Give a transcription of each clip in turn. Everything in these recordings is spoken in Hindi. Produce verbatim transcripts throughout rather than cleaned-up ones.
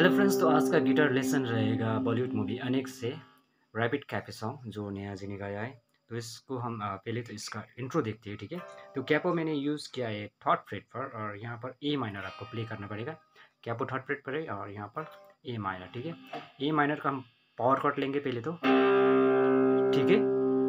हेलो फ्रेंड्स, तो आज का गिटार लेसन रहेगा बॉलीवुड मूवी अनेक से रैपिड कैफे सॉन्ग जो नेहा जी ने गाया है। तो इसको हम अ, पहले तो इसका इंट्रो देखते हैं, ठीक है। तो कैपो मैंने यूज़ किया है थर्ड फ्रेट पर, और यहाँ पर ए माइनर आपको प्ले करना पड़ेगा। कैपो थर्ड फ्रेट पर है और यहाँ पर ए माइनर, ठीक है। ए माइनर का हम पावर कॉर्ड लेंगे पहले तो, ठीक है।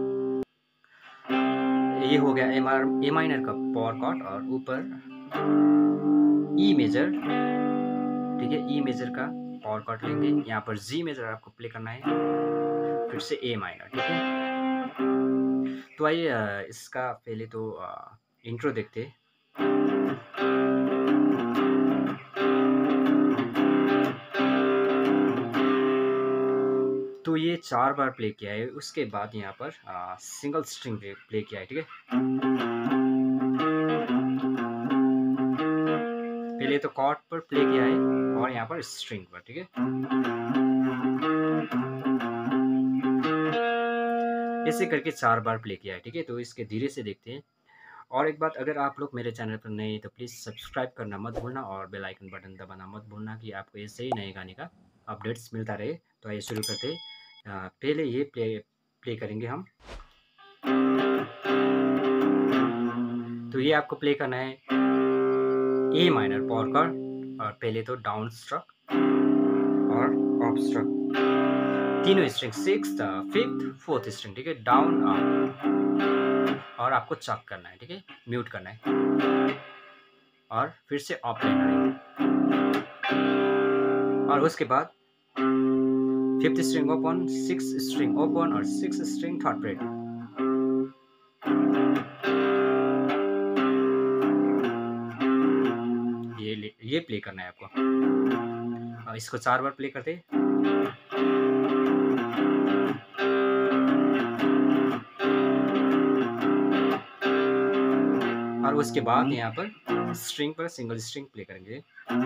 ये हो गया ए माइनर का पावर कॉर्ड, और ऊपर ई मेजर, ठीक है। ई मेजर का पावर कॉर्ड लेंगे। यहाँ पर जी मेजर आपको प्ले करना है, फिर से ए माइनर, ठीक है। तो आइए अ, इसका पहले तो इंट्रो देखते हैं। तो ये चार बार प्ले किया है, उसके बाद यहाँ पर आ, सिंगल स्ट्रिंग पे प्ले किया है, ठीक है। पहले तो कॉर्ड पर प्ले किया है और यहाँ पर स्ट्रिंग पर, ठीक है। ऐसे करके चार बार प्ले किया है, ठीक है। तो इसके धीरे से देखते हैं। और एक बात, अगर आप लोग मेरे चैनल पर नए तो प्लीज़ सब्सक्राइब करना मत भूलना और बेल आइकन बटन दबाना मत भूलना कि आपको ऐसे ही नए गाने का अपडेट्स मिलता रहे। तो आइए शुरू करते हैं। पहले ये प्ले प्ले करेंगे हम। तो ये आपको प्ले करना है ए माइनर पावर कॉर्ड, और पहले तो डाउन स्ट्रक और अप स्ट्रक, तीनों string, six fifth fourth string, ठीक है। डाउन अप, और आपको चॉक करना है, ठीक है, म्यूट करना है, और फिर से अप लेना है, और उसके बाद fifth string open, six string open और सिक्स स्ट्रिंग थर्ड फ्रेट। ये ये प्ले करना है आपको। और इसको चार बार प्ले करते। और उसके बाद यहाँ पर स्ट्रिंग पर सिंगल स्ट्रिंग प्ले करेंगे।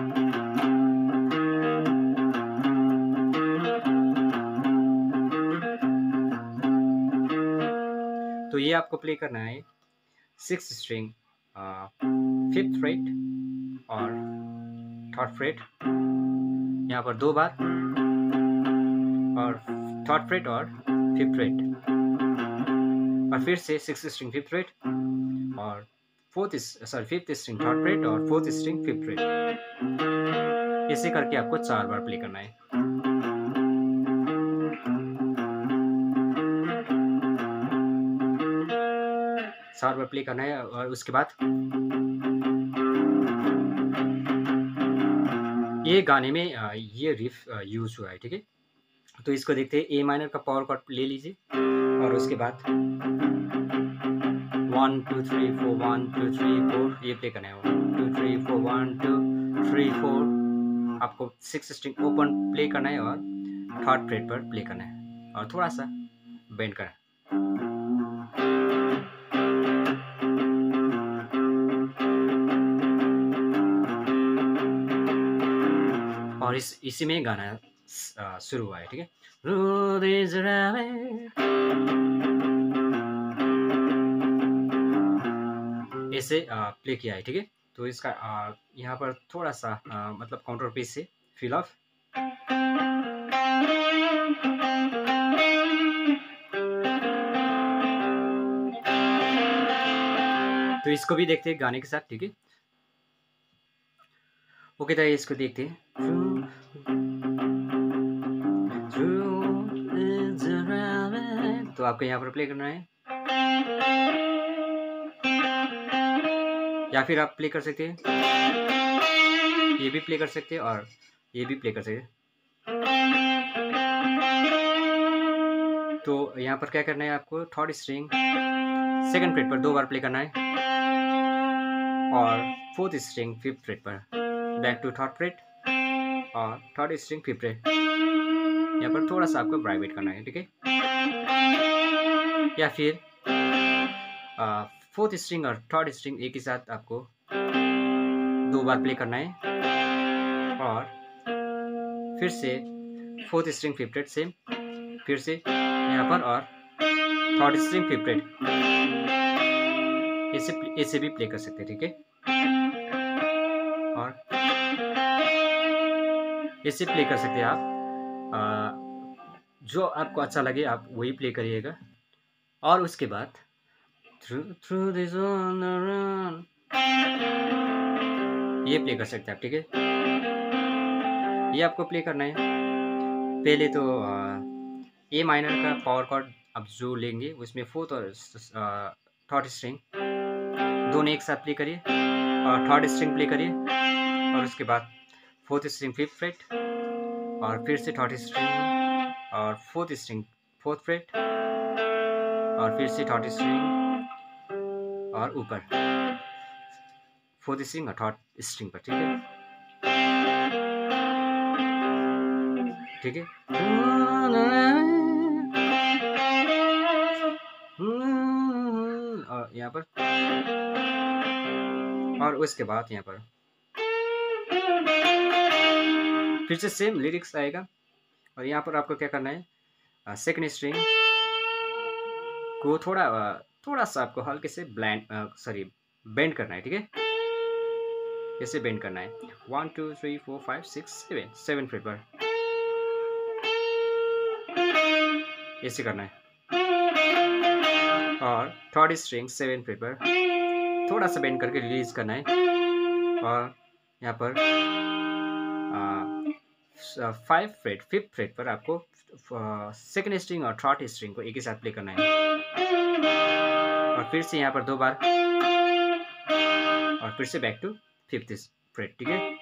तो ये आपको प्ले करना है सिक्स स्ट्रिंग फिफ्थ फ्रेट और थर्ड फ्रेट, यहाँ पर दो बार, और थर्ड फ्रेट और फिफ्थ फ्रेट, और फिर से सिक्स स्ट्रिंग फिफ्थ फ्रेट और fourth sorry fifth string third fret और फोर्थ स्ट्रिंग फिफ्थ फ्रेट। ऐसे करके आपको चार बार प्ले करना है। चार बार प्ले करना है, और उसके बाद ये गाने में ये रिफ यूज हुआ है, ठीक है। तो इसको देखते हैं। ए माइनर का पावर कॉर्ड ले लीजिए, और उसके बाद one two three four, one two three four, ये प्ले करना है। One two three four, one two three four, आपको सिक्स स्ट्रिंग ओपन प्ले करना है और थर्ड फ्रेट पर प्ले करना है, और थोड़ा सा बेंड करना है। और इस इसी में गाना शुरू हुआ है, ठीक है। ऐसे प्ले किया है, ठीक है। तो इसका यहाँ पर थोड़ा सा आ, मतलब काउंटर पीस से फील ऑफ। तो इसको भी देखते हैं गाने के साथ, ठीक है। ओके, तो इसको देखते हैं। तो आपको यहाँ पर प्ले करना है, या फिर आप प्ले कर सकते हैं, ये भी प्ले कर सकते हैं और ये भी प्ले कर सकते हैं। तो यहाँ पर क्या करना है आपको, थर्ड स्ट्रिंग सेकंड फ्रेट पर दो बार प्ले करना है, और फोर्थ स्ट्रिंग फिफ्थ फ्रेट पर बैक टू थर्ड फ्रेट, और थर्ड स्ट्रिंग फिफ्थ फ्रेट, यहाँ पर थोड़ा सा आपको वाइब्रेट करना है, ठीक है। या फिर फोर्थ स्ट्रिंग और थर्ड स्ट्रिंग एक ही साथ आपको दो बार प्ले करना है, और फिर से fourth string fifth fret same, फिर से यहाँ पर, और थर्ड स्ट्रिंग फिफ्थ फ्रेट, ऐसे ऐसे भी प्ले कर सकते हैं, ठीक है। और ऐसे प्ले कर सकते हैं आप। आ, जो आपको अच्छा लगे आप वही प्ले करिएगा। और उसके बाद through through this on the run, ये प्ले कर सकते हैं आप, ठीक है। ये आपको प्ले करना है। पहले तो ए माइनर का पावर कॉर्ड आप जो लेंगे उसमें फोर्थ और थर्ड स्ट्रिंग दोनों एक साथ प्ले करिए, और थर्ड स्ट्रिंग प्ले करिए, और उसके बाद फोर्थ स्ट्रिंग फिफ्थ फ्रेट, और फिर से थर्ड स्ट्रिंग और फोर्थ स्ट्रिंग फोर्थ फ्रेट, और फिर से थर्ड स्ट्रिंग और ऊपर फोर्थ स्ट्रिंग और थर्ड स्ट्रिंग पर, ठीक है, ठीक है। और यहाँ पर, और उसके बाद यहाँ पर फिर से सेम लिरिक्स आएगा, और यहाँ पर आपको क्या करना है, सेकंड स्ट्रिंग को थोड़ा थोड़ा सा आपको हल्के से ब्लैंड सॉरी बेंड करना है, ठीक है। ऐसे बेंड करना है, one two three four five six seven seven fret पर ऐसे करना है, और थर्ड स्ट्रिंग सेवन फ्रेट पर थोड़ा सा बेंड करके रिलीज करना है, और यहाँ पर फाइव फ्रेट फिफ्थ फ्रेट पर आपको सेकंड स्ट्रिंग और थर्ड स्ट्रिंग को एक ही साथ प्ले करना है, और फिर से यहाँ पर दो बार, और फिर से बैक टू फिफ्थ फ्रेट, ठीक है।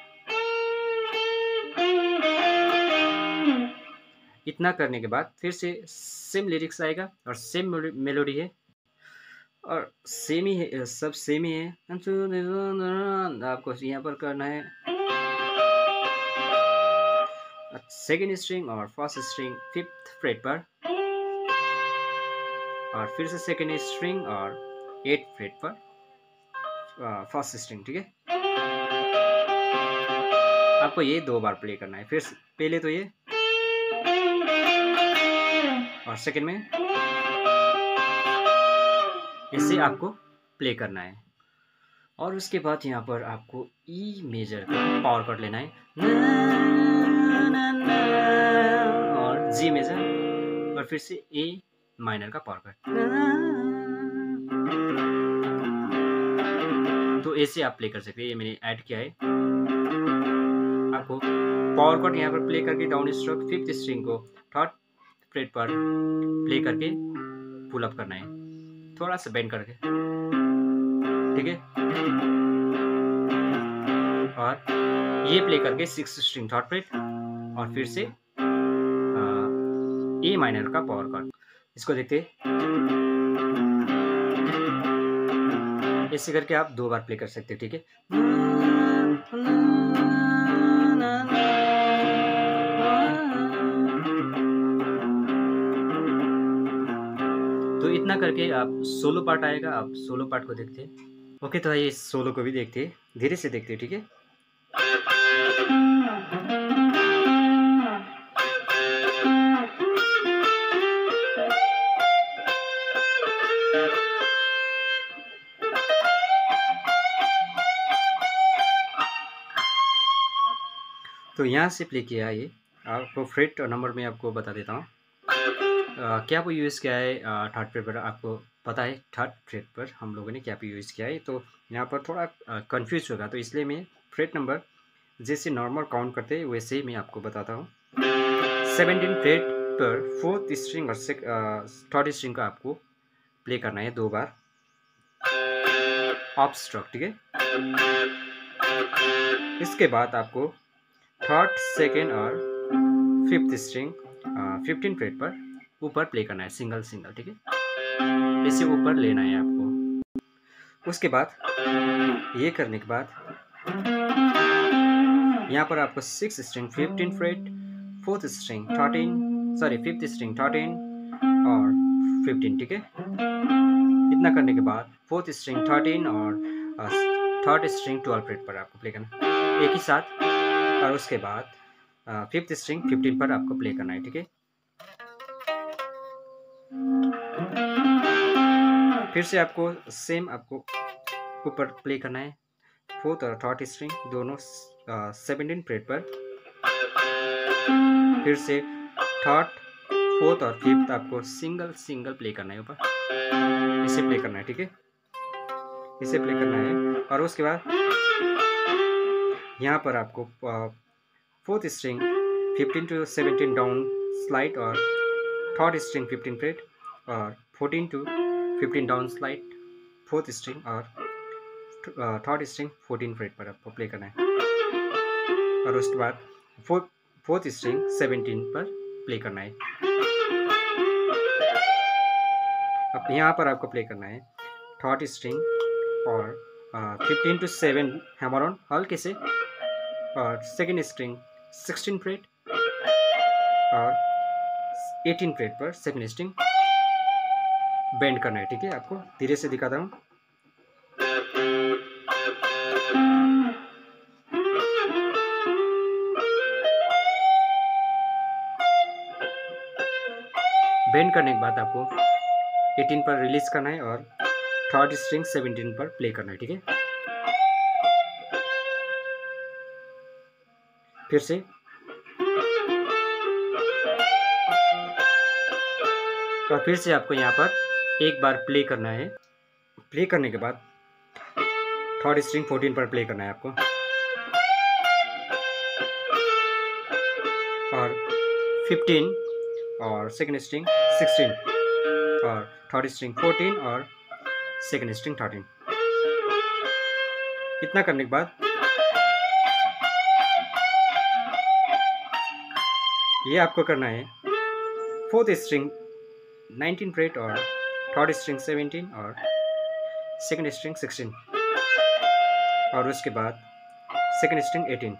इतना करने के बाद फिर से सेम लिरिक्स आएगा और सेम मेलोडी है, और सेम ही है, सब सेम ही है। आपको यहाँ पर करना है सेकेंड स्ट्रिंग और फर्स्ट स्ट्रिंग फिफ्थ फ्रेट पर, और फिर से सेकेंड स्ट्रिंग और एट फ्रेट पर फर्स्ट स्ट्रिंग, ठीक है। आपको ये दो बार प्ले करना है, फिर पहले तो ये और सेकेंड में इसे आपको प्ले करना है, और उसके बाद यहाँ पर आपको ई मेजर का पावर कॉर्ड लेना है, और जी मेजर, और फिर से ए माइनर का पावर कॉर्ड, तो ऐसे आप प्ले कर सकते हैं। ये मैंने ऐड किया है। आपको पावर कॉर्ड यहाँ पर प्ले करके डाउन स्ट्रोक फिफ्थ स्ट्रिंग को थर्ड फ्रेट पर प्ले करके पुल अप करना है, थोड़ा सा बेंड करके, ठीक है। और ये प्ले करके सिक्स स्ट्रिंग थर्ड फ्रेट, और फिर से ए माइनर का पावर कॉर्ड। इसको देखते ऐसे करके आप दो बार प्ले कर सकते हैं, ठीक है। तो इतना करके आप सोलो पार्ट आएगा, आप सोलो पार्ट को देखते हैं। ओके, तो आइए सोलो को भी देखते हैं, धीरे से देखते हैं, ठीक है। तो यहाँ से प्ले किया है। ये आपको फ्रेट नंबर में आपको बता देता हूँ। क्या वो यूज़ किया है थर्ड फ्रेट पर, आपको पता है थर्ड फ्रेट पर हम लोगों ने क्या पे यूज़ किया है। तो यहाँ पर थोड़ा कंफ्यूज होगा, तो इसलिए मैं फ्रेट नंबर जैसे नॉर्मल काउंट करते हैं वैसे ही मैं आपको बताता हूँ। सेवेंटीन फ्रेट पर फोर्थ स्ट्रिंग और थर्ड स्ट्रिंग का आपको प्ले करना है दो बार ऑफ स्ट्रोक, ठीक है। इसके बाद आपको थर्ड सेकेंड और फिफ्थ स्ट्रिंग फिफ्टीन फ्रेट पर ऊपर प्ले करना है सिंगल सिंगल, ठीक है। इसे ऊपर लेना है आपको। उसके बाद ये करने के बाद यहाँ पर आपको six string fifteen fret, fourth string thirteen sorry fifth string thirteen और फिफ्टीन, ठीक है। इतना करने के बाद फोर्थ स्ट्रिंग थर्टीन और थर्ड स्ट्रिंग ट्वेल्व फ्रेट पर आपको प्ले करना एक ही साथ, और उसके बाद फिफ्थ स्ट्रिंग फिफ्टीन पर आपको प्ले करना है, ठीक है। फिर से आपको सेम आपको ऊपर प्ले करना है फोर्थ और थर्ड स्ट्रिंग दोनों सेवेंटीन फ्रेट पर, फिर से थर्ड, फोर्थ और फिफ्थ आपको सिंगल सिंगल प्ले करना है, ऊपर इसे प्ले करना है, ठीक है, इसे प्ले करना है। और उसके बाद यहाँ पर आपको fourth string fifteen to seventeen down slide और थर्ड स्ट्रिंग फिफ्टीन फ्रेट और fourteen to fifteen down slide fourth string और थर्ड स्ट्रिंग फोर्टीन फ्रेट पर आपको प्ले करना है। और उसके बाद फोर्थ फोर्थ स्ट्रिंग सेवेंटीन पर प्ले करना है। अब यहाँ पर आपको प्ले करना है थर्ड स्ट्रिंग और fifteen to seven hammer on हल्के से, और सेकेंड स्ट्रिंग सिक्सटीन फ्रेट और एटीन फ्रेट पर सेकेंड स्ट्रिंग बेंड करना है, ठीक है। आपको धीरे से दिखाता हूँ। बेंड करने के बाद आपको एटीन पर रिलीज करना है और थर्ड स्ट्रिंग सेवेंटीन पर प्ले करना है, ठीक है। फिर से और फिर से आपको यहाँ पर एक बार प्ले करना है। प्ले करने के बाद थर्ड स्ट्रिंग फोर्टीन पर प्ले करना है आपको, और फिफ्टीन और सेकेंड स्ट्रिंग सिक्सटीन और थर्ड स्ट्रिंग फोर्टीन और सेकेंड स्ट्रिंग थर्टीन। इतना करने के बाद ये आपको करना है फोर्थ स्ट्रिंग नाइनटीन फ्रेट और थर्ड स्ट्रिंग सेवेंटीन और सेकेंड स्ट्रिंग सिक्सटीन और उसके बाद सेकेंड स्ट्रिंग एटीन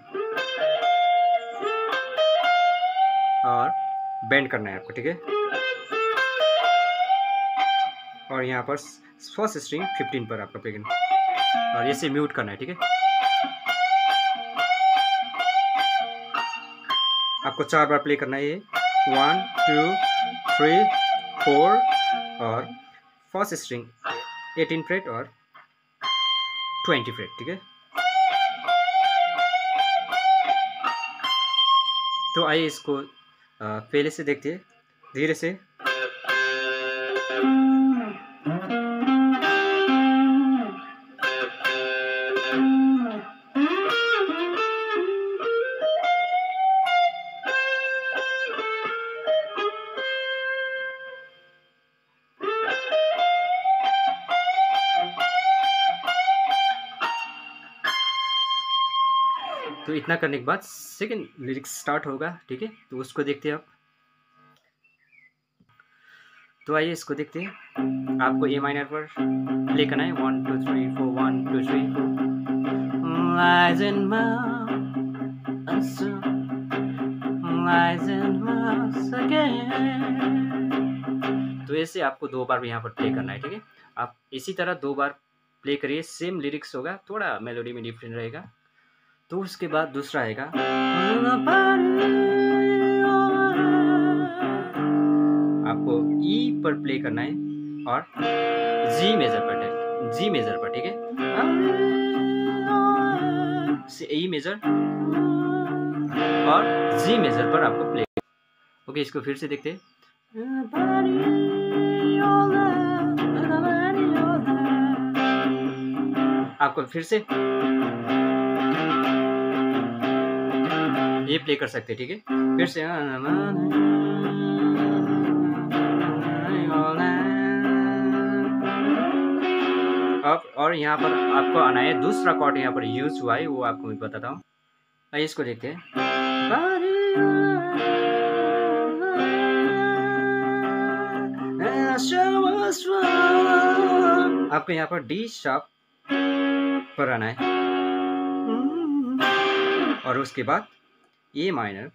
और बेंड करना है आपको, ठीक है। और यहाँ पर फर्स्ट स्ट्रिंग फिफ्टीन पर आपका प्ले करना है और इसे म्यूट करना है, ठीक है। आपको चार बार प्ले करना है ये, वन टू थ्री फोर और फर्स्ट स्ट्रिंग एटीन फ्रेट और ट्वेंटी फ्रेट, ठीक है। तो आइए इसको पहले से देखते हैं धीरे से। तो इतना करने के बाद सेकेंड लिरिक्स स्टार्ट होगा, ठीक है। तो उसको देखते हैं आप। तो आइए इसको देखते हैं। आपको ए माइनर पर प्ले करना है, one two three four one two three four. Lies in mouth and so lies in mouth again। तो ऐसे आपको दो बार यहाँ पर प्ले करना है, ठीक है। आप इसी तरह दो बार प्ले करिए, सेम लिरिक्स होगा, थोड़ा मेलोडी में डिफरेंट रहेगा। तो उसके बाद दूसरा आएगा, आपको ई पर प्ले करना है और जी मेजर पर, जी मेजर पर, ठीक है। ई मेजर और जी मेजर पर आपको प्ले। ओके, इसको फिर से देखते हैं। आपको फिर से ये प्ले कर सकते हैं, ठीक है। फिर से अब और यहाँ पर आपको आना है दूसरा कॉर्ड, यहाँ पर यूज हुआ है, वो आपको मैं बताता हूँ। आइए इसको देखते हैं। आपको यहाँ पर डी शार्प पर आना है और उसके बाद ए माइनर,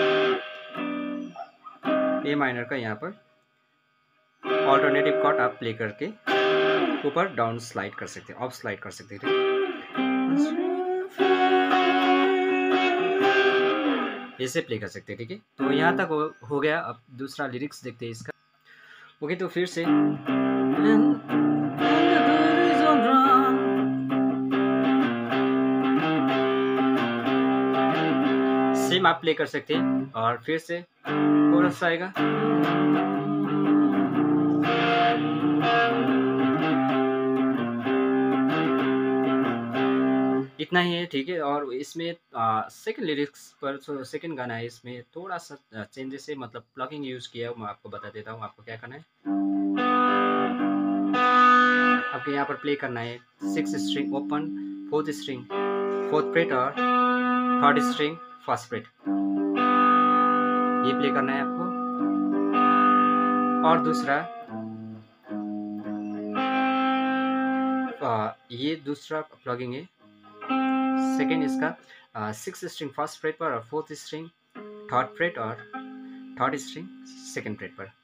ए माइनर का यहाँ पर ऑल्टरनेटिव कॉर्ड आप प्ले करके ऊपर डाउन स्लाइड कर सकते हैं, ऑफ स्लाइड कर सकते हैं। ऐसे प्ले कर सकते हैं, ठीक है। तो यहाँ तक हो, हो गया। अब दूसरा लिरिक्स देखते हैं इसका। ओके, तो फिर से सेम सेम आप प्ले कर सकते हैं। और फिर से कोरस आएगा, इतना ही है, ठीक है। और इसमें सेकंड लिरिक्स पर जो सेकंड गाना है, इसमें थोड़ा सा चेंजेस है, मतलब प्लगिंग यूज किया है। मैं आपको बता देता हूँ आपको क्या करना है। आपको यहाँ पर प्ले करना है six string open, fourth string fourth fret और थर्ड स्ट्रिंग फर्स्ट फ्रेट, ये प्ले करना है आपको। और दूसरा आ, ये दूसरा प्लगिंग है, सेकेंड इसका सिक्स स्ट्रिंग फर्स्ट फ्रेट पर और फोर्थ स्ट्रिंग थर्ड फ्रेट और थर्ड स्ट्रिंग सेकेंड फ्रेट पर।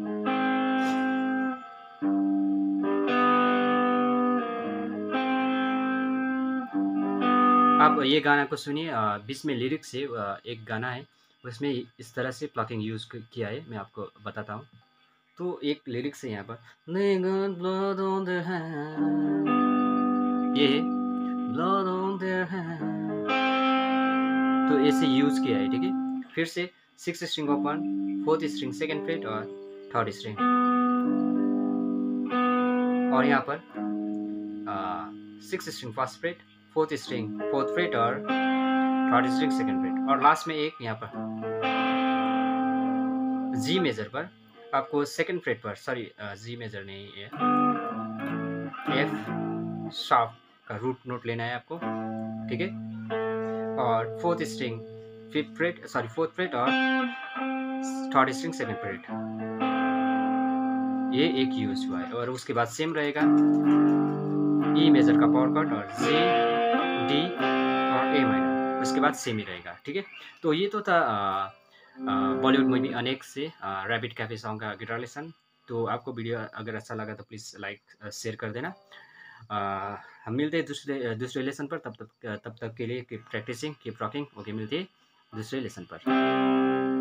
आप ये गाना को सुनिए, बीच में लिरिक्स है, एक गाना है उसमें इस तरह से प्लगिंग यूज किया है, मैं आपको बताता हूँ। तो एक लिरिक्स है यहाँ पर, ये है blood on their hand, तो ऐसे यूज किया है, ठीक है। फिर से six string open, fourth string second fret और थर्ड स्ट्रिंग, और यहाँ पर six string first fret, fourth string fourth fret और थर्ड स्ट्रिंग सेकेंड फ्रेट, और लास्ट में एक यहाँ पर जी मेजर पर आपको सेकेंड फ्रेट पर, सॉरी जी मेजर नहीं है, एफ शार्प का रूट नोट लेना है आपको, ठीक है। और fourth string fifth fret, sorry fourth fret और थर्ड स्ट्रिंग सेकेंड फ्रेट, ये एक यूज हुआ है। और उसके बाद सेम रहेगा ई मेजर का पावर कट और जी डी और ए माइनर, उसके बाद सेम ही रहेगा, ठीक है। तो ये तो था बॉलीवुड मूवी अनेक से रैबिट कैफे सॉन्ग का गिटार लेसन। तो आपको वीडियो अगर अच्छा लगा तो प्लीज़ लाइक शेयर कर देना। आ, हम मिलते हैं दूसरे दूसरे लेसन पर, तब तक तब तक के लिए keep practising keep rocking. Okay, मिलते हैं दूसरे लेसन पर।